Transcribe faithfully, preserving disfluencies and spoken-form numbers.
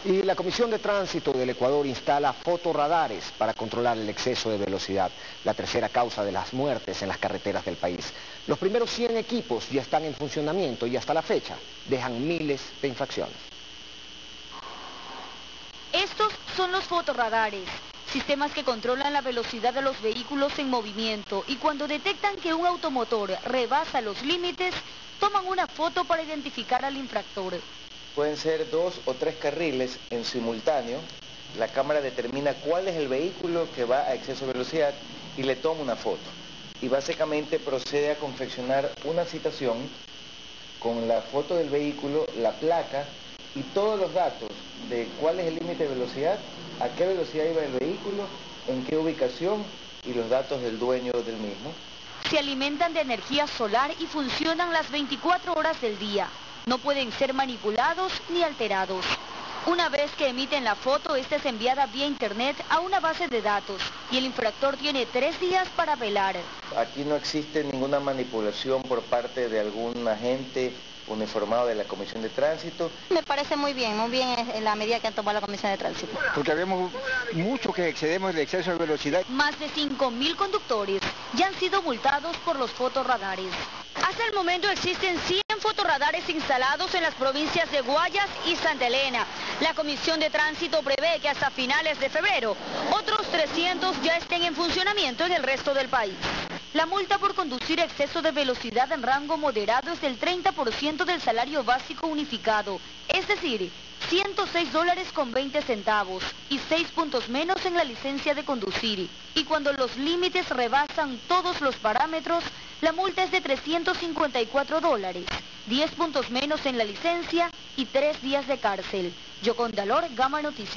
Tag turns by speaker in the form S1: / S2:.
S1: Y la Comisión de Tránsito del Ecuador instala fotorradares para controlar el exceso de velocidad, la tercera causa de las muertes en las carreteras del país. Los primeros cien equipos ya están en funcionamiento y hasta la fecha dejan miles de infracciones.
S2: Estos son los fotorradares, sistemas que controlan la velocidad de los vehículos en movimiento y cuando detectan que un automotor rebasa los límites, toman una foto para identificar al infractor.
S3: Pueden ser dos o tres carriles en simultáneo. La cámara determina cuál es el vehículo que va a exceso de velocidad y le toma una foto. Y básicamente procede a confeccionar una citación con la foto del vehículo, la placa y todos los datos de cuál es el límite de velocidad, a qué velocidad iba el vehículo, en qué ubicación y los datos del dueño del mismo.
S2: Se alimentan de energía solar y funcionan las veinticuatro horas del día. No pueden ser manipulados ni alterados. Una vez que emiten la foto, esta es enviada vía internet a una base de datos y el infractor tiene tres días para apelar.
S3: Aquí no existe ninguna manipulación por parte de algún agente uniformado de la Comisión de Tránsito.
S4: Me parece muy bien, muy bien en la medida que han tomado la Comisión de Tránsito.
S5: Porque vemos mucho que excedemos el exceso de velocidad.
S2: Más de cinco mil conductores ya han sido multados por los fotorradares. Hasta el momento existen cien fotorradares instalados en las provincias de Guayas y Santa Elena. La Comisión de Tránsito prevé que hasta finales de febrero otros trescientos ya estén en funcionamiento en el resto del país. La multa por conducir a exceso de velocidad en rango moderado es del treinta por ciento del salario básico unificado, es decir, ciento seis dólares con veinte centavos y seis puntos menos en la licencia de conducir. Y cuando los límites rebasan todos los parámetros, la multa es de trescientos cincuenta y cuatro dólares, diez puntos menos en la licencia y tres días de cárcel. Yoconda Lor, Gama Noticias.